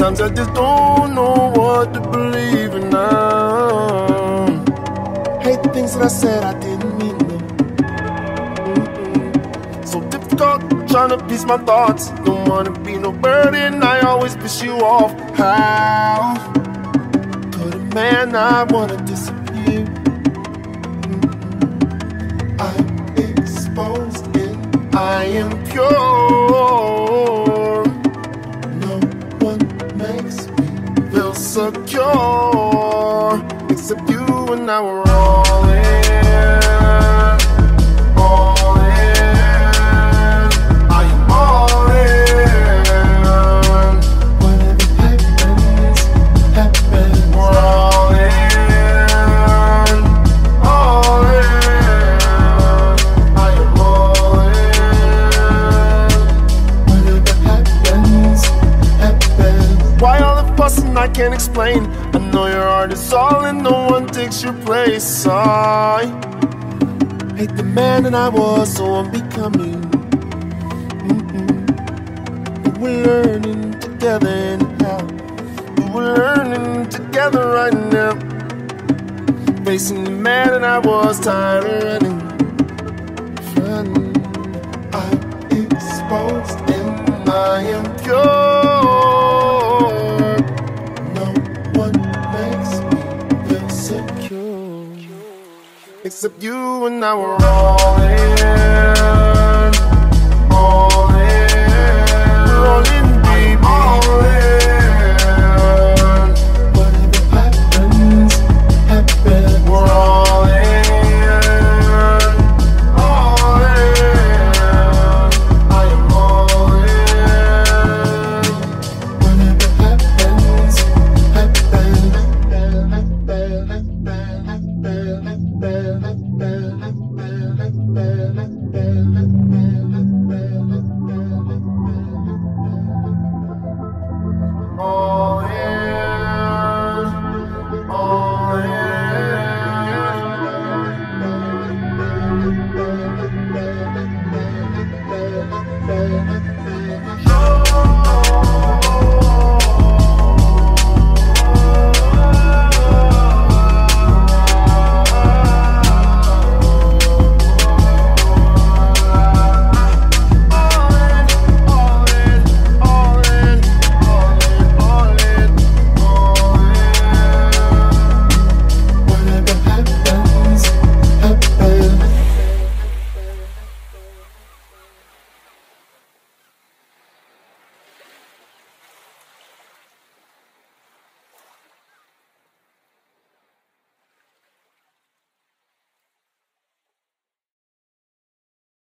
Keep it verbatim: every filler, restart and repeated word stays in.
Sometimes I just don't know what to believe in now. Hate the things that I said I didn't mean them. Mm-mm. So difficult trying to piece my thoughts. Don't wanna be no burden, I always piss you off. How could a man not wanna disappear? Mm-mm. I'm exposed and I am pure. No one makes me feel secure except you, and now we're all in, all in. I am all in. Whatever happens, happens. We're all in, all in. I am all in. Whatever happens, happens. Why all the fussing I can't explain? I know your heart is all and no one takes your place. I hate the man that I was, so I'm becoming. Mm-mm. But we're learning together anyhow. But we're learning together right now. Facing the man that I was, tired of running. Running. I'm exposed and I am pure. Except you, and now we're all in.